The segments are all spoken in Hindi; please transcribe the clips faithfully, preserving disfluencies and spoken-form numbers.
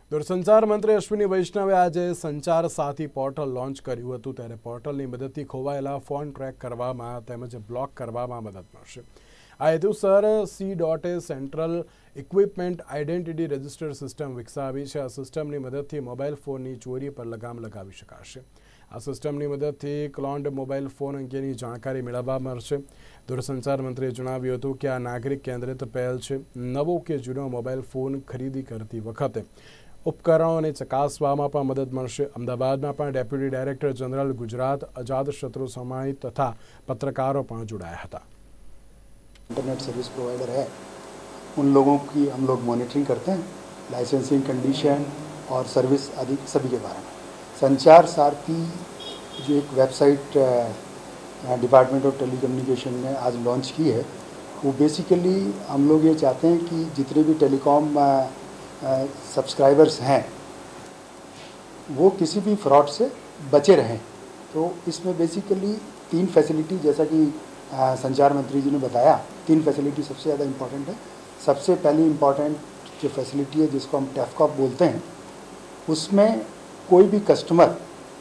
દૂરસંચાર મંત્રી અશ્વિની વૈષ્ણવે આજે સંચાર સાથી પોર્ટલ લોન્ચ કર્યું હતું ત્યારે પોર્ટલની મદદથી ખોવાયેલા ફોન ટ્રેક કરવામાં તેમજ બ્લોક કરવામાં મદદ મળશે। આ હેતુસર સી ડોટ એ central equipment identity register system વિકસાવી છે। આ સિસ્ટમની મદદથી મોબાઈલ ફોનની ચોરી પર લગામ લગાવી શકાશે। આ સિસ્ટમની મદદથી ક્લોન્ડ મોબાઈલ ફોન અંગેની જાણકારી મેળવવા મળશે। દૂરસંચાર મંત્રીએ જણાવ્યું હતું કે આ નાગરિક કેન્દ્રિત પહેલ છે। નવો કે જૂનો મોબાઈલ ફોન ખરીદી કરતી વખતે ઉપકરણોને ચકાસવામાં પણ મદદ મળશે। અમદાવાદમાં પણ deputy director general Gujarat Ajatshatru સમાહિત તથા પત્રકારો પણ જોડાયા હતા। इंटरनेट सर्विस प्रोवाइडर है, उन लोगों की हम लोग मॉनिटरिंग करते हैं, लाइसेंसिंग कंडीशन और सर्विस आदि सभी के बारे में। संचार सारथी जो एक वेबसाइट डिपार्टमेंट ऑफ टेलीकम्युनिकेशन ने आज लॉन्च की है, वो बेसिकली हम लोग ये चाहते हैं कि जितने भी टेलीकॉम सब्सक्राइबर्स हैं वो किसी भी फ्रॉड से बचे रहें। तो इसमें बेसिकली तीन फैसिलिटी, जैसा कि आ, संचार मंत्री जी ने बताया, तीन फैसिलिटी सबसे ज़्यादा इम्पॉर्टेंट है। सबसे पहली इम्पॉर्टेंट जो फैसिलिटी है जिसको हम टेफकॉप बोलते हैं, उसमें कोई भी कस्टमर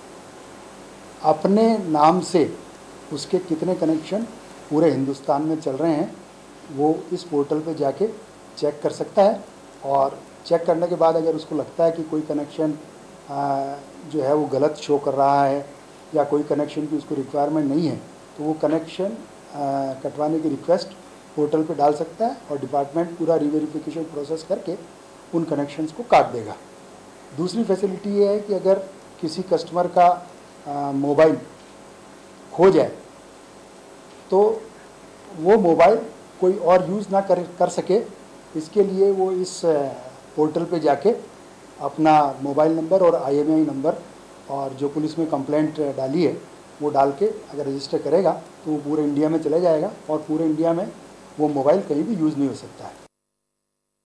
अपने नाम से उसके कितने कनेक्शन पूरे हिंदुस्तान में चल रहे हैं वो इस पोर्टल पे जाके चेक कर सकता है। और चेक करने के बाद अगर उसको लगता है कि कोई कनेक्शन जो है वो गलत शो कर रहा है या कोई कनेक्शन की उसको रिक्वायरमेंट नहीं है, तो वो कनेक्शन कटवाने की रिक्वेस्ट पोर्टल पे डाल सकता है और डिपार्टमेंट पूरा रीवेरिफिकेशन प्रोसेस करके उन कनेक्शंस को काट देगा। दूसरी फैसिलिटी ये है कि अगर किसी कस्टमर का मोबाइल खो जाए तो वो मोबाइल कोई और यूज़ ना कर कर सके, इसके लिए वो इस पोर्टल पे जाके अपना मोबाइल नंबर और I M E I number और जो पुलिस में कंप्लेंट डाली है वो डाल के अगर रजिस्टर करेगा तो वो पूरे इंडिया में चला जाएगा और पूरे इंडिया में वो मोबाइल कहीं भी यूज़ नहीं हो सकता है।